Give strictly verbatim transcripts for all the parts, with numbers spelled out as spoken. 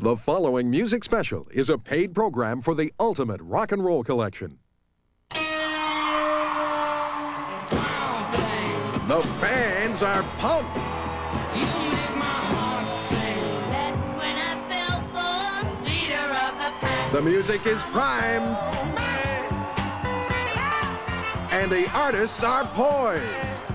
The following music special is a paid program for the Ultimate Rock and Roll Collection. The fans are pumped. You make my heart sing. That's when I fell for leader of the pack. The music is primed. And the artists are poised.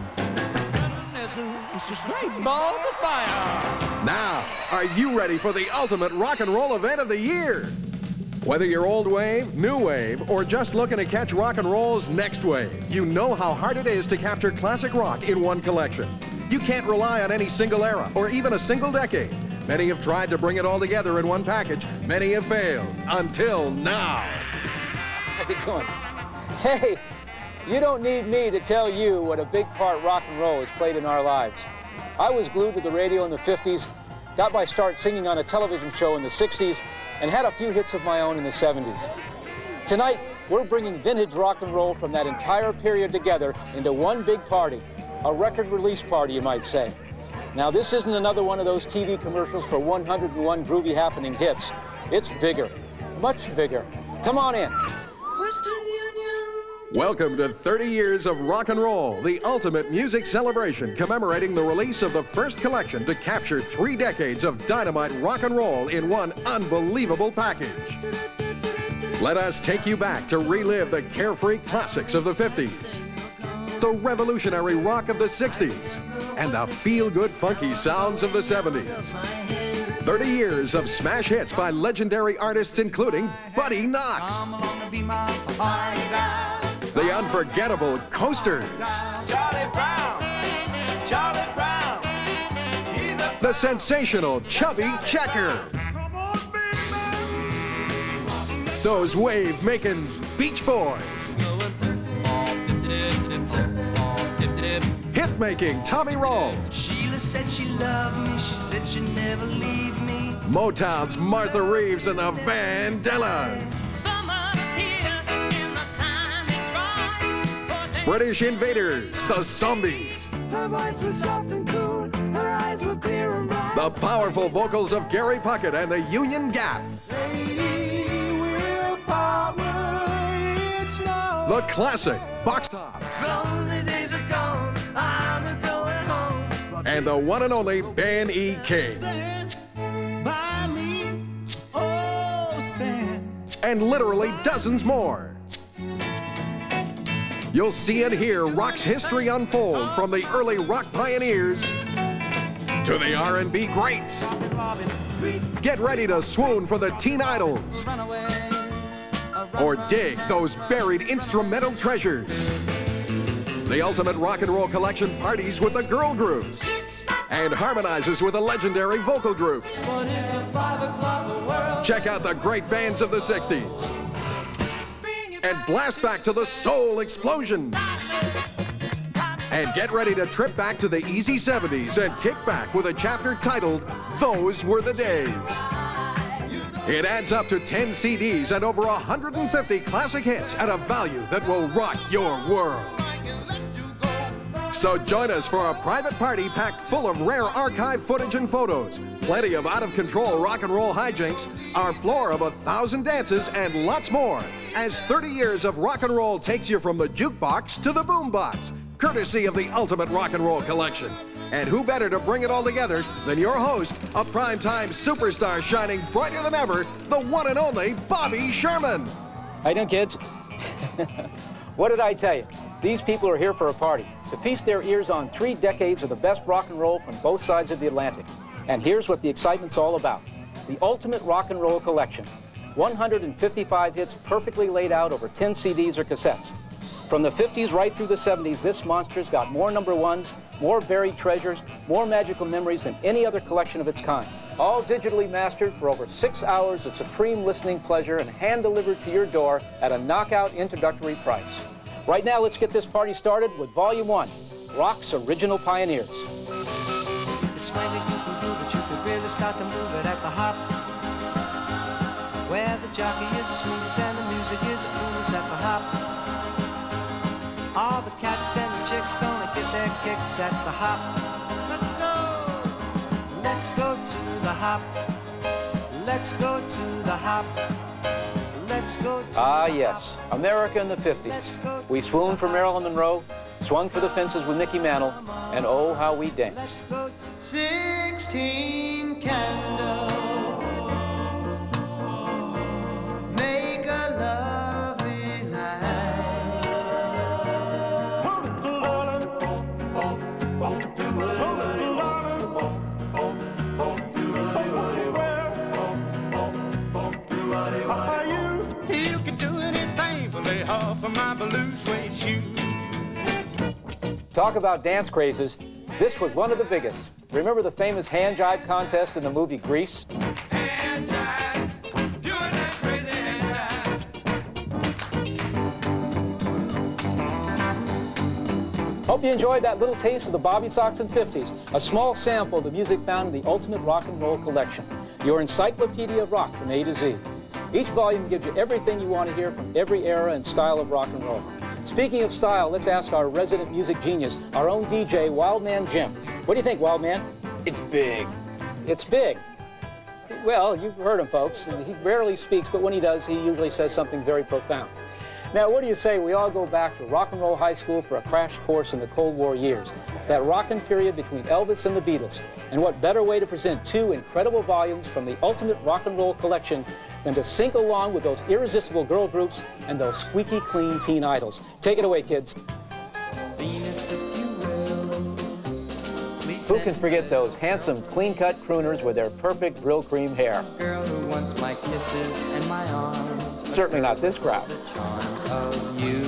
It's just great balls of fire. Now, are you ready for the ultimate rock and roll event of the year? Whether you're old wave, new wave, or just looking to catch rock and roll's next wave, you know how hard it is to capture classic rock in one collection. You can't rely on any single era or even a single decade. Many have tried to bring it all together in one package. Many have failed, until now. How you doing? Hey, you don't need me to tell you what a big part rock and roll has played in our lives. I was glued to the radio in the fifties, got my start singing on a television show in the sixties, and had a few hits of my own in the seventies. Tonight, we're bringing vintage rock and roll from that entire period together into one big party, a record release party, you might say. Now, this isn't another one of those T V commercials for one hundred and one groovy happening hits. It's bigger, much bigger. Come on in. Western Union. Welcome to thirty years of rock and roll, the ultimate music celebration commemorating the release of the first collection to capture three decades of dynamite rock and roll in one unbelievable package. Let us take you back to relive the carefree classics of the fifties, the revolutionary rock of the sixties, and the feel-good funky sounds of the seventies. thirty years of smash hits by legendary artists including Buddy Knox, the unforgettable Coasters, Charlie Brown. Charlie Brown. He's a the sensational Chubby Checker, come on, big man. those wave-making Beach Boys, hit-making Tommy Roll, Sheila said she loved me. She said she'd never leave me. Motown's Martha Reeves and the Vandellas, Summer's here and the time is right for British Invaders, the Zombies, Her voice was soft and cool. Her eyes were clear and bright. the powerful vocals of Gary Puckett and the Union Gap, Lady willpower, it's now. the classic Box Tops, Lonely days are gone. I'm a going home. and the one and only Ben E. King. Stand by me. Oh, stand. And literally dozens more. You'll see and hear rock's history unfold from the early rock pioneers to the R and B greats. Get ready to swoon for the teen idols or dig those buried instrumental treasures. The Ultimate Rock and Roll Collection parties with the girl groups and harmonizes with the legendary vocal groups. Check out the great bands of the sixties and blast back to the soul explosion. And get ready to trip back to the easy seventies and kick back with a chapter titled, Those Were the Days. It adds up to ten C Ds and over one hundred fifty classic hits at a value that will rock your world. So join us for a private party packed full of rare archive footage and photos, plenty of out-of-control rock and roll hijinks, our floor of a thousand dances, and lots more, as thirty years of rock and roll takes you from the jukebox to the boombox, courtesy of the Ultimate Rock and Roll Collection. And who better to bring it all together than your host, a primetime superstar shining brighter than ever, the one and only Bobby Sherman. How you doing, kids? What did I tell you? These people are here for a party, to feast their ears on three decades of the best rock and roll from both sides of the Atlantic. And here's what the excitement's all about. The Ultimate Rock and Roll Collection. one hundred fifty-five hits perfectly laid out over ten C Ds or cassettes. From the fifties right through the seventies, this monster's got more number ones, more buried treasures, more magical memories than any other collection of its kind. All digitally mastered for over six hours of supreme listening pleasure and hand-delivered to your door at a knockout introductory price. Right now, let's get this party started with Volume one, Rock's Original Pioneers. It's when you can do it, you can really start to move it at the hop. Where the jockey is the smoothest and the music is the coolest at the hop. All the cats and the chicks gonna get their kicks at the hop. Let's go, let's go to the hop. Let's go to the hop. Let's go to Ah, the yes, hop. America in the fifties. We swooned for Marilyn Monroe, swung for the fences with Mickey Mantle, and oh, how we danced. Let's go to Sixteen candles make a lovely light. You can do anything but lay off of my blue suede shoes. Talk about dance crazes. This was one of the biggest. Remember the famous hand jive contest in the movie Grease? Hand jive, doing that crazy hand jive. Hope you enjoyed that little taste of the Bobby Sox and fifties, a small sample of the music found in the Ultimate Rock and Roll Collection, your encyclopedia of rock from A to Z. Each volume gives you everything you want to hear from every era and style of rock and roll. Speaking of style, let's ask our resident music genius, our own D J, Wildman Jim. What do you think, Wildman? It's big. It's big. Well, you've heard him, folks. He rarely speaks, but when he does, he usually says something very profound. Now, what do you say we all go back to Rock and Roll High School for a crash course in the Cold War years, that rockin' period between Elvis and the Beatles? And what better way to present two incredible volumes from the Ultimate Rock and Roll Collection than to sink along with those irresistible girl groups and those squeaky clean teen idols. Take it away, kids. Venus, if you will. Please Who send can forget me those handsome, clean-cut crooners with their perfect brill cream hair? a girl who wants my kisses and my arms. A Certainly not girl this crowd. with the charms of you.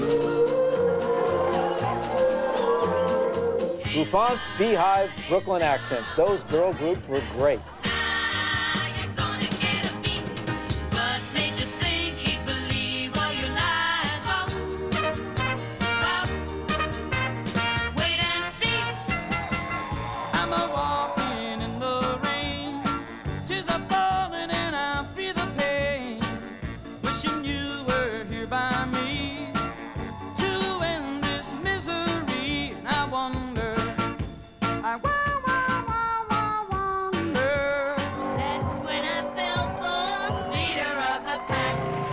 Buffon's Beehive Brooklyn accents. Those girl groups were great. You're gonna get a beat. What made you think he'd believe all your lies? Wah, wah. Wait and see. I'm a walking in the rain, tears are falling and I feel the pain, wishing you were here by me to end this misery. And I wonder, I wa- wa- wa- wa- wonder. That's when I fell for leader of the pack.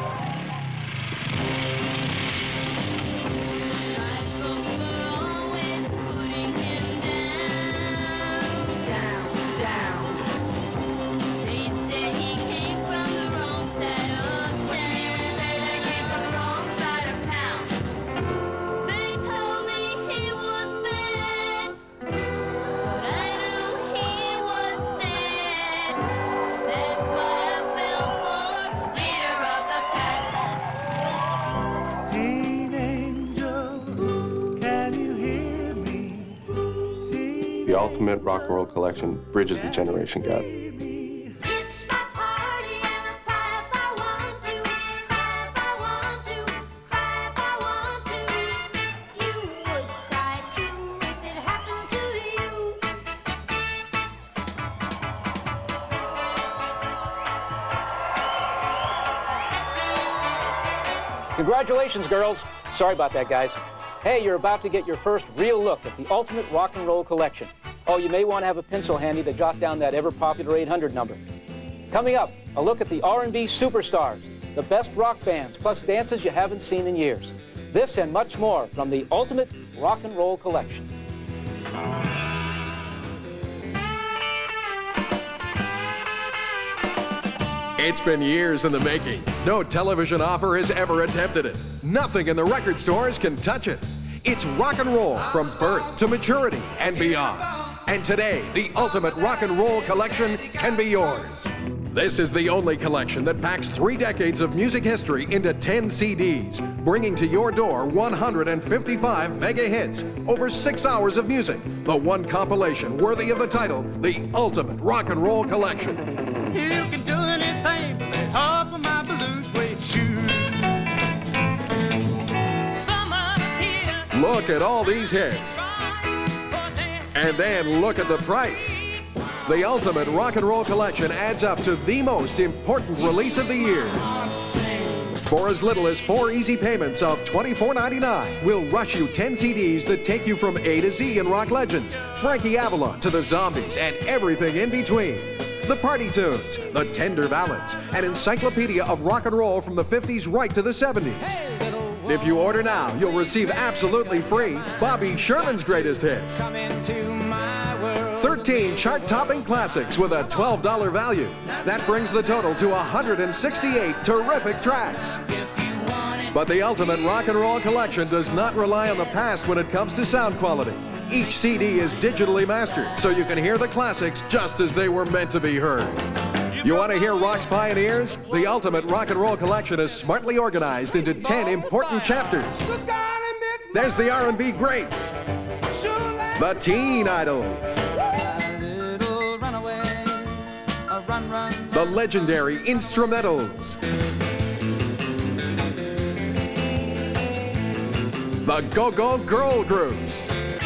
My folks were always putting him down, down, down. They said he came from the wrong side of town. What you mean when they came from the wrong side of town? They told me he was bad, but I knew he was sad. That's what I fell for, leader of the pack. Teen angel, can you hear me? The Ultimate Rock and Roll Collection bridges the generation gap. It's my party and I'll cry if I want to, cry if I want to, cry if I want to. You would cry too if it happened to you. Congratulations, girls. Sorry about that, guys. Hey, you're about to get your first real look at the Ultimate Rock and Roll Collection. Oh, you may want to have a pencil handy to jot down that ever-popular eight hundred number. Coming up, a look at the R and B superstars, the best rock bands, plus dances you haven't seen in years. This and much more from the Ultimate Rock and Roll Collection. It's been years in the making. No television offer has ever attempted it. Nothing in the record stores can touch it. It's rock and roll from birth to maturity and beyond. And today, the Ultimate Rock and Roll Collection can be yours. This is the only collection that packs three decades of music history into ten C Ds, bringing to your door one hundred fifty-five mega hits, over six hours of music, the one compilation worthy of the title, the Ultimate Rock and Roll Collection. You can do anything but lay off of my blue suede shoes. Summer's here, Look at all these hits. right for dancing. And then look at the price. The Ultimate Rock and Roll Collection adds up to the most important release of the year. For as little as four easy payments of twenty-four ninety-nine, we'll rush you ten C Ds that take you from A to Z in rock legends, Frankie Avalon to the Zombies, and everything in between. the party tunes, the tender ballads, an encyclopedia of rock and roll from the fifties right to the seventies. If you order now, you'll receive absolutely free Bobby Sherman's greatest hits. thirteen chart-topping classics with a twelve dollar value. That brings the total to one hundred sixty-eight terrific tracks. But the Ultimate Rock and Roll Collection does not rely on the past when it comes to sound quality. Each C D is digitally mastered, so you can hear the classics just as they were meant to be heard. You want to hear rock's pioneers? The Ultimate Rock and Roll Collection is smartly organized into ten important chapters. There's the R and B greats, the teen idols, the legendary instrumentals, the go-go girl groups,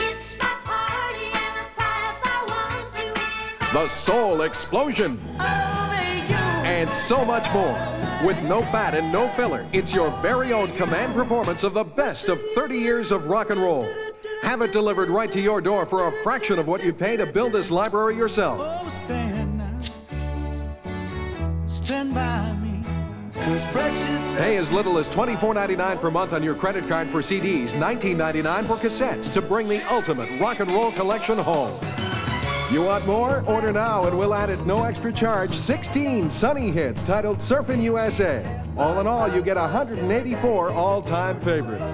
the soul explosion, and so much more. With no fat and no filler, it's your very own command performance of the best of thirty years of rock and roll. Have it delivered right to your door for a fraction of what you'd pay to build this library yourself. Oh, stand now. Stand by me. 'Cause precious. Pay as little as twenty-four ninety-nine per month on your credit card for C Ds, nineteen ninety-nine for cassettes to bring the Ultimate Rock and Roll Collection home. You want more? Order now and we'll add at no extra charge sixteen sunny hits titled Surfin' U S A. All in all, you get one hundred eighty-four all-time favorites.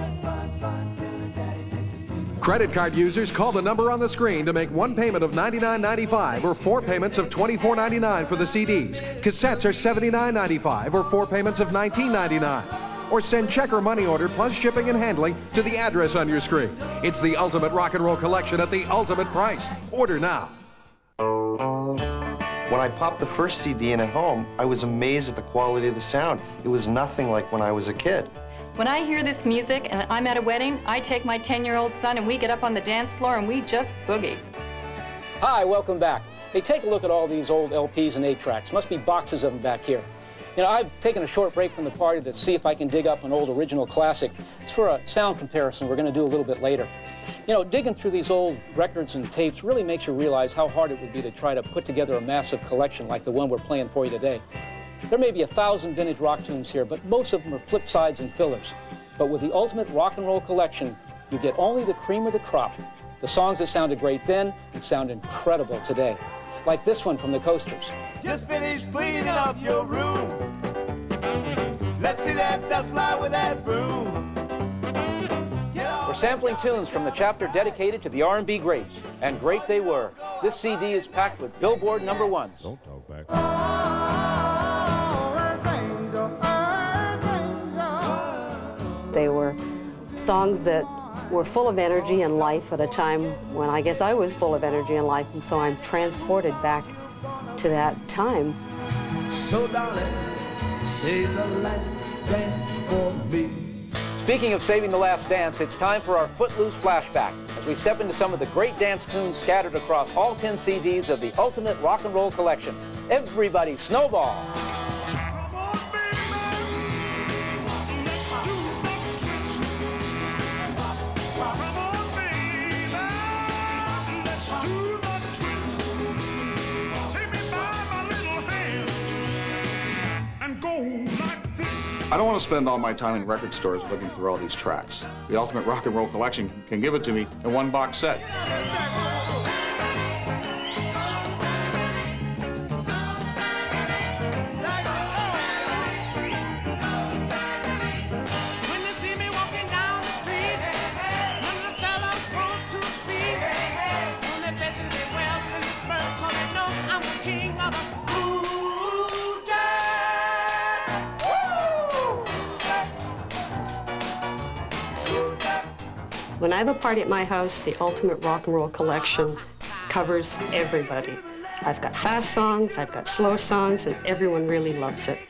Credit card users, call the number on the screen to make one payment of ninety-nine ninety-five or four payments of twenty-four ninety-nine for the C Ds. Cassettes are seventy-nine ninety-five or four payments of nineteen ninety-nine. Or send check or money order plus shipping and handling to the address on your screen. It's the Ultimate Rock and Roll Collection at the ultimate price. Order now. When I popped the first C D in at home, I was amazed at the quality of the sound. It was nothing like when I was a kid. When I hear this music and I'm at a wedding, I take my ten-year-old son and we get up on the dance floor and we just boogie. Hi, welcome back. Hey, take a look at all these old L Ps and eight tracks. Must be boxes of them back here. You know, I've taken a short break from the party to see if I can dig up an old original classic. It's for a sound comparison we're going to do a little bit later. You know, digging through these old records and tapes really makes you realize how hard it would be to try to put together a massive collection like the one we're playing for you today. There may be a thousand vintage rock tunes here, but most of them are flip sides and fillers. But with the Ultimate Rock and Roll Collection, you get only the cream of the crop. The songs that sounded great then and sound incredible today. Like this one from the Coasters. Just finished cleaning up your room. Let's see that dust fly with that broom. We're sampling tunes from the chapter dedicated to the R and B greats, and great they were. This C D is packed with Billboard number ones. Don't talk back. They were songs that were full of energy and life at a time when I guess I was full of energy and life, and so I'm transported back to that time. So darling, save the last dance for me. Speaking of saving the last dance, it's time for our Footloose flashback as we step into some of the great dance tunes scattered across all ten C Ds of the Ultimate Rock and Roll Collection. Everybody snowball! I don't want to spend all my time in record stores looking through all these tracks. The Ultimate Rock and Roll Collection can give it to me in one box set. When you see me walking down the street, when the fellas want to speak, on their faces they wear silly spurs, 'cause they know I'm the king of the When I have a party at my house, the Ultimate Rock and Roll Collection covers everybody. I've got fast songs, I've got slow songs, and everyone really loves it.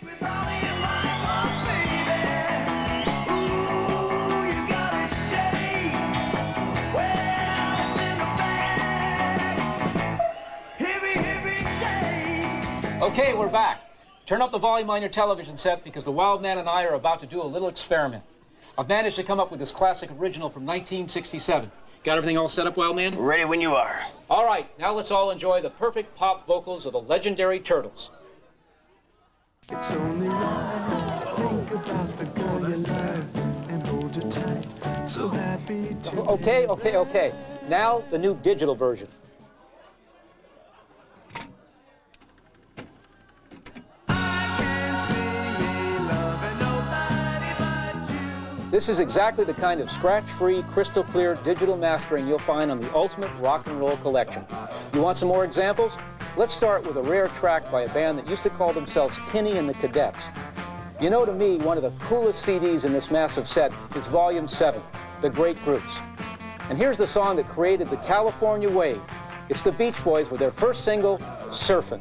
Okay, we're back. Turn up the volume on your television set because the Wild Man and I are about to do a little experiment. I've managed to come up with this classic original from nineteen sixty-seven. Got everything all set up, Wild Man? Ready when you are. All right, now let's all enjoy the perfect pop vocals of the legendary Turtles. It's only right. Think about the girl you love and hold her tight. So happy to Okay, okay, okay. Now the new digital version. This is exactly the kind of scratch-free, crystal-clear digital mastering you'll find on the Ultimate Rock and Roll Collection. You want some more examples? Let's start with a rare track by a band that used to call themselves Kinney and the Cadets. You know, to me, one of the coolest C Ds in this massive set is Volume seven, The Great Groups. And here's the song that created the California wave. It's the Beach Boys with their first single, Surfin'.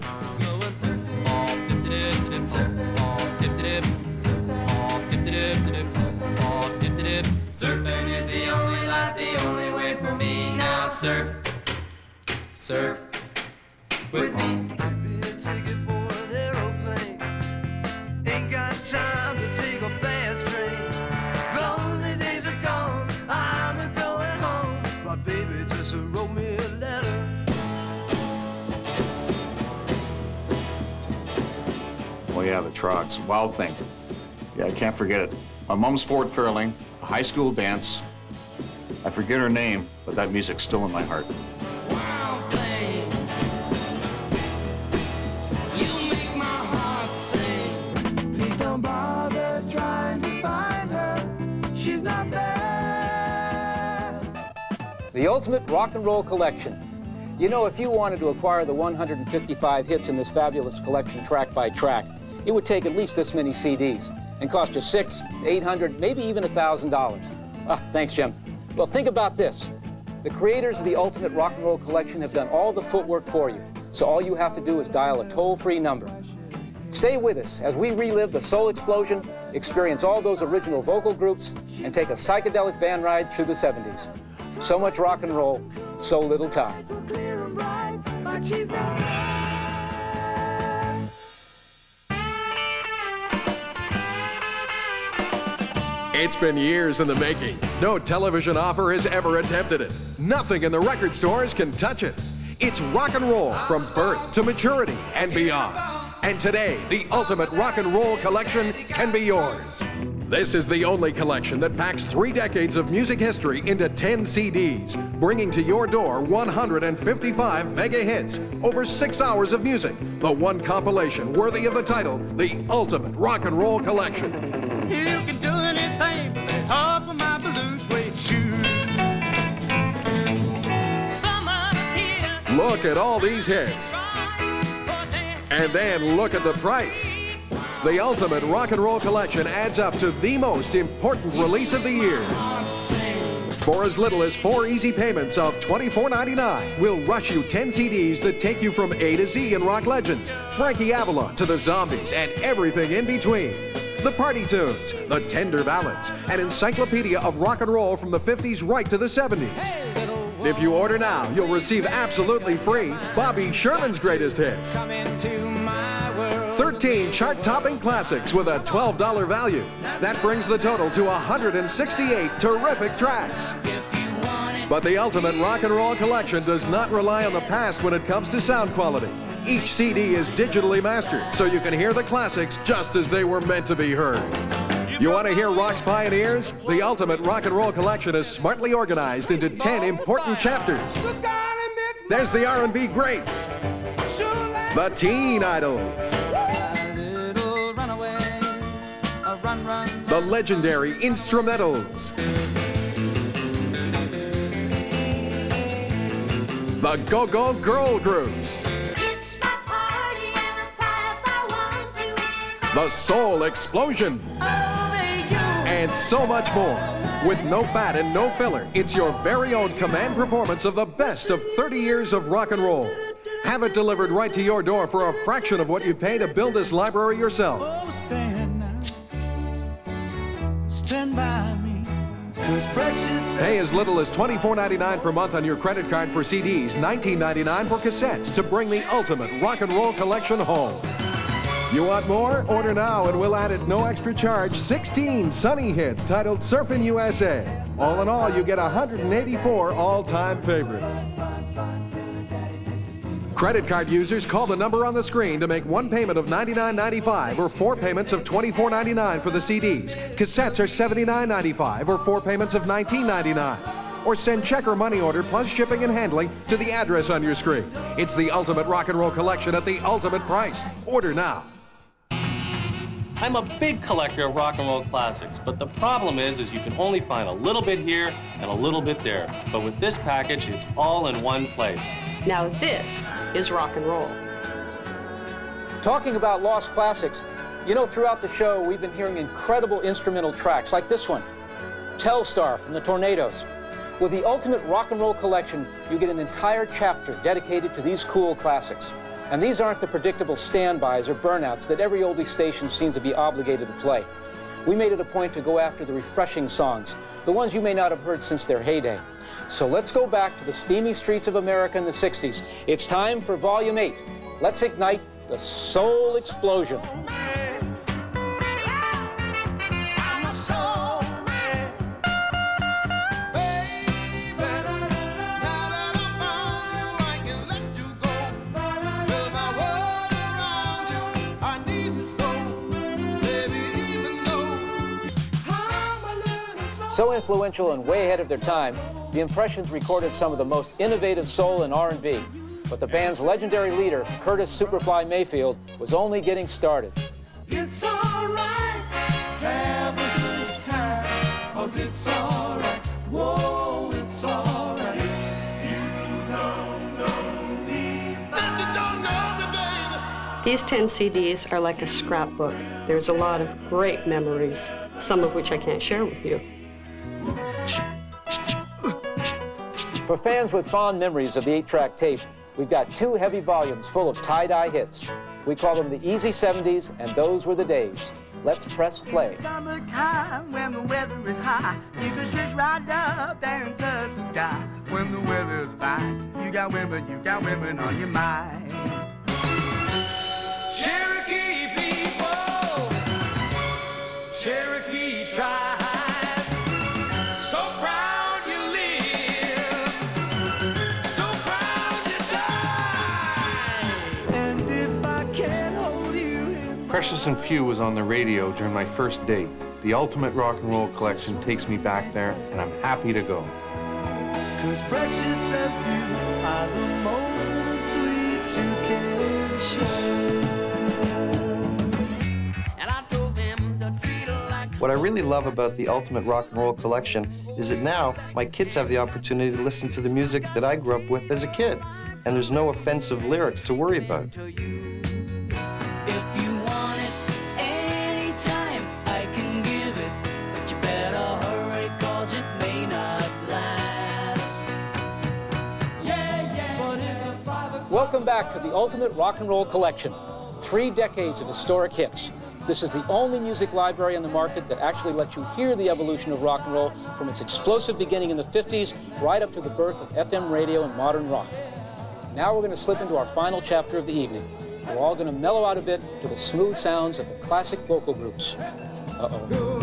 Surfing is the only life, the only way for me. Now surf, surf with me. Maybe a ticket for an aeroplane. Ain't got time to take a fast train. Lonely days are gone, I'm a going home. My baby just wrote me a letter. Well, yeah, the trucks. Wild thing. Yeah, I can't forget it. My mom's Ford Fairlane, a high school dance. I forget her name, but that music's still in my heart. Wild thing, you make my heart sing. Please don't bother trying to find her. She's not there. The Ultimate Rock and Roll Collection. You know, if you wanted to acquire the one hundred fifty-five hits in this fabulous collection track by track, it would take at least this many C Ds and cost you six, eight hundred, maybe even a thousand dollars. Ah, thanks, Jim. Well, think about this. The creators of the Ultimate Rock and Roll Collection have done all the footwork for you, so all you have to do is dial a toll-free number. Stay with us as we relive the soul explosion, experience all those original vocal groups, and take a psychedelic van ride through the seventies. So much rock and roll, so little time. So clear and bright, but she's not there. It's been years in the making. No television offer has ever attempted it. Nothing in the record stores can touch it. It's rock and roll from birth to maturity and beyond. And today, the Ultimate Rock and Roll Collection can be yours. This is the only collection that packs three decades of music history into ten C Ds, bringing to your door one hundred fifty-five mega hits, over six hours of music, the one compilation worthy of the title, the Ultimate Rock and Roll Collection. You can do anything but let off of my blue suede shoes. Summer's here. Look at all these hits. And then look at the price. The Ultimate Rock and Roll Collection adds up to the most important release of the year. For as little as four easy payments of twenty-four ninety-nine, we'll rush you ten C Ds that take you from A to Z in rock legends, Frankie Avalon to the Zombies, and everything in between. The party tunes, the tender ballads, an encyclopedia of rock and roll from the fifties right to the seventies. If you order now, you'll receive absolutely free Bobby Sherman's greatest hits. thirteen chart-topping classics with a twelve dollar value. That brings the total to one hundred sixty-eight terrific tracks. But the Ultimate Rock and Roll Collection does not rely on the past when it comes to sound quality. Each C D is digitally mastered, so you can hear the classics just as they were meant to be heard. You want to hear rock's pioneers? The Ultimate Rock and Roll Collection is smartly organized into ten important chapters. There's the R and B greats, the teen idols, the legendary instrumentals, the go-go girl groups, the soul explosion, and so much more. With no fat and no filler, it's your very own command performance of the best of thirty years of rock and roll. Have it delivered right to your door for a fraction of what you'd pay to build this library yourself. Oh, stand now. Stand by me. 'Cause precious. Pay as little as twenty-four ninety-nine per month on your credit card for C Ds, nineteen ninety-nine for cassettes to bring the Ultimate Rock and Roll Collection home. You want more? Order now and we'll add at no extra charge sixteen sunny hits titled Surfin' U S A. All in all, you get one hundred eighty-four all-time favorites. Credit card users, call the number on the screen to make one payment of ninety-nine ninety-five or four payments of twenty-four ninety-nine for the C Ds. Cassettes are seventy-nine ninety-five or four payments of nineteen ninety-nine. Or send check or money order plus shipping and handling to the address on your screen. It's the ultimate rock and roll collection at the ultimate price. Order now. I'm a big collector of rock and roll classics, but the problem is, is you can only find a little bit here and a little bit there. But with this package, it's all in one place. Now this is rock and roll. Talking about lost classics, you know, throughout the show, we've been hearing incredible instrumental tracks like this one, Telstar from the Tornadoes. With the Ultimate Rock and Roll Collection, you get an entire chapter dedicated to these cool classics. And these aren't the predictable standbys or burnouts that every oldie station seems to be obligated to play. We made it a point to go after the refreshing songs, the ones you may not have heard since their heyday. So let's go back to the steamy streets of America in the sixties. It's time for Volume eight. Let's ignite the soul explosion. So influential and way ahead of their time, the Impressions recorded some of the most innovative soul and R and B. But the band's legendary leader, Curtis Superfly Mayfield, was only getting started. It's all right, have a good time, 'cause it's all right, whoa, it's all right. You don't know me, then you don't know me, baby. These ten C Ds are like a scrapbook. There's a lot of great memories, some of which I can't share with you. For fans with fond memories of the eight-track tape, we've got two heavy volumes full of tie-dye hits. We call them the Easy seventies, and those were the days. Let's press play. Summertime when the weather is high, you can just ride up and touch the sky. When the weather's fine, you got women, you got women on your mind. Cherokee people, Cherokee tribe. Precious and Few was on the radio during my first date. The Ultimate Rock and Roll Collection takes me back there, and I'm happy to go. 'Cause precious and few are the moments we two can share. And I told them to treat her like. What I really love about the Ultimate Rock and Roll Collection is that now my kids have the opportunity to listen to the music that I grew up with as a kid, and there's no offensive lyrics to worry about. Welcome back to the Ultimate Rock and Roll Collection. Three decades of historic hits. This is the only music library on the market that actually lets you hear the evolution of rock and roll from its explosive beginning in the fifties right up to the birth of F M radio and modern rock. Now we're going to slip into our final chapter of the evening. We're all going to mellow out a bit to the smooth sounds of the classic vocal groups. Uh-oh.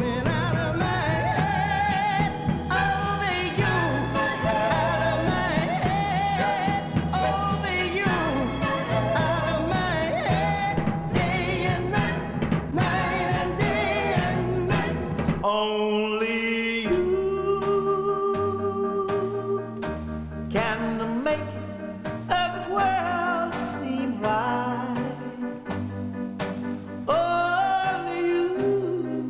Only you can make this world seem right. Only you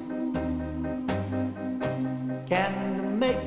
can make.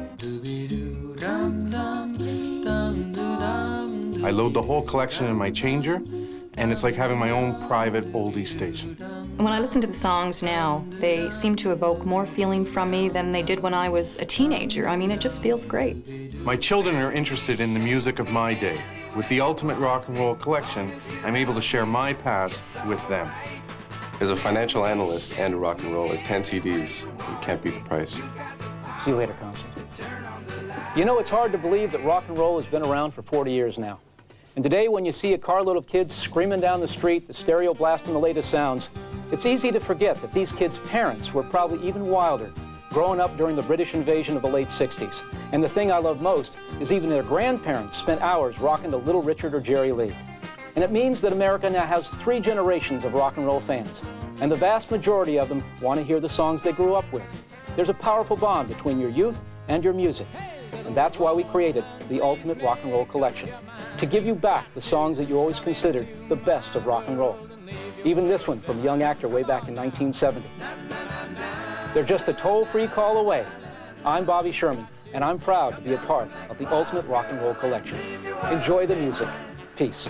I load the whole collection in my changer, and it's like having my own private oldie station. When I listen to the songs now, they seem to evoke more feeling from me than they did when I was a teenager. I mean, it just feels great. My children are interested in the music of my day. With the Ultimate Rock and Roll Collection, I'm able to share my past with them. As a financial analyst and a rock and roller, ten C Ds, you can't beat the price. See you later, Council. You know, it's hard to believe that rock and roll has been around for forty years now. And today, when you see a carload of kids screaming down the street, the stereo blasting the latest sounds, it's easy to forget that these kids' parents were probably even wilder, growing up during the British invasion of the late sixties. And the thing I love most is even their grandparents spent hours rocking to Little Richard or Jerry Lee. And it means that America now has three generations of rock and roll fans, and the vast majority of them want to hear the songs they grew up with. There's a powerful bond between your youth and your music, and that's why we created the Ultimate Rock and Roll Collection, to give you back the songs that you always considered the best of rock and roll. Even this one from a young actor way back in nineteen seventy. They're just a toll-free call away. I'm Bobby Sherman, and I'm proud to be a part of the Ultimate Rock and Roll Collection. Enjoy the music. Peace.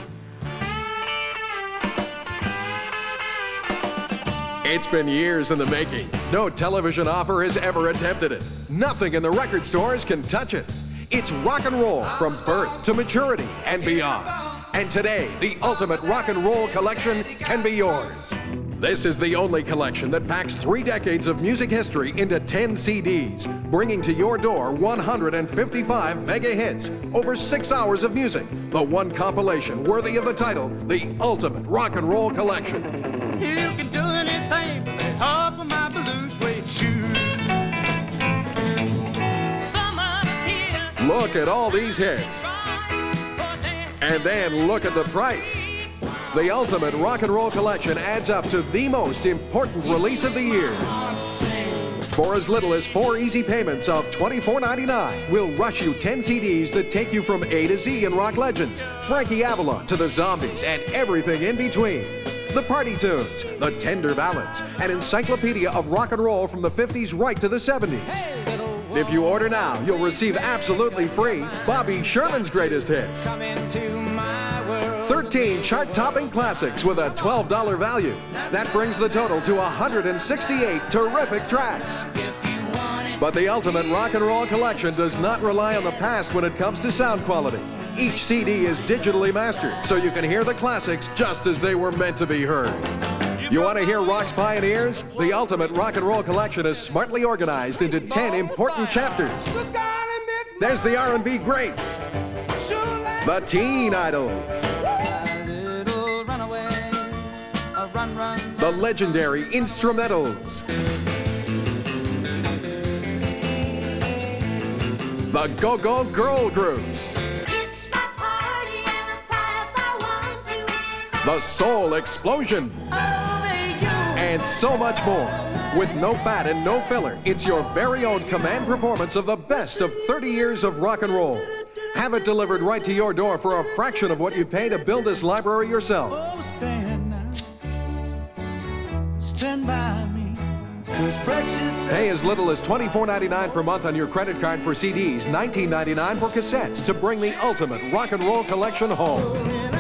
It's been years in the making. No television offer has ever attempted it. Nothing in the record stores can touch it. It's rock and roll from birth to maturity and beyond. And today, the Ultimate Rock and Roll Collection can be yours. This is the only collection that packs three decades of music history into ten C Ds, bringing to your door one hundred fifty-five mega hits, over six hours of music, the one compilation worthy of the title, the Ultimate Rock and Roll Collection. You can do anything but lay off of my blue suede shoes. Summer's here. Look at all these hits. And then look at the price. The Ultimate Rock and Roll Collection adds up to the most important release of the year. For as little as four easy payments of twenty-four ninety-nine, we'll rush you ten C Ds that take you from A to Z in rock legends, Frankie Avalon to the Zombies and everything in between. The party tunes, the tender ballads, an encyclopedia of rock and roll from the fifties right to the seventies. If you order now, you'll receive absolutely free Bobby Sherman's greatest hits. thirteen chart-topping classics with a twelve dollar value. That brings the total to one hundred sixty-eight terrific tracks. But the Ultimate Rock and Roll Collection does not rely on the past when it comes to sound quality. Each C D is digitally mastered, so you can hear the classics just as they were meant to be heard. You want to hear rock's pioneers? The Ultimate Rock and Roll Collection is smartly organized into ten important chapters. There's the R and B greats, the teen idols, the legendary instrumentals, the go-go girl groups, the soul explosion, and so much more. With no fat and no filler, it's your very own command performance of the best of thirty years of rock and roll. Have it delivered right to your door for a fraction of what you'd pay to build this library yourself. Oh, stand now. Stand by me. 'Cause precious. Pay as little as twenty-four ninety-nine per month on your credit card for C Ds, nineteen ninety-nine for cassettes to bring the Ultimate Rock and Roll Collection home.